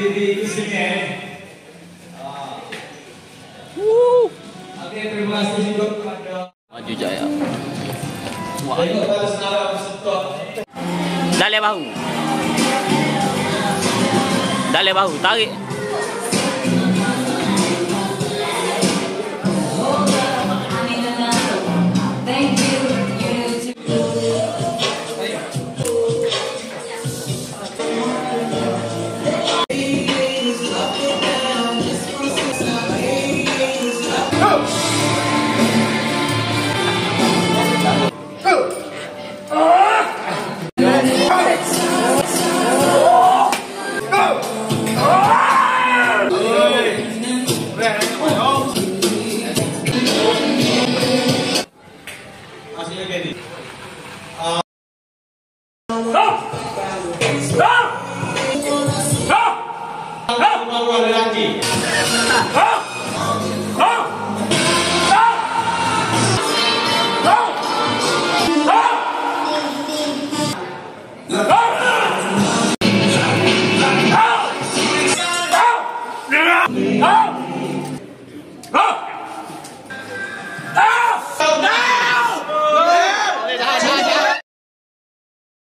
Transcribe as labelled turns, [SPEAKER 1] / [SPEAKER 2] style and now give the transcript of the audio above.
[SPEAKER 1] di sini. Oke, terima kasih juga kepada
[SPEAKER 2] Maju Jaya.
[SPEAKER 1] Tengok pada senara peserta.
[SPEAKER 2] Dale bahu. Dale bahu, tarik.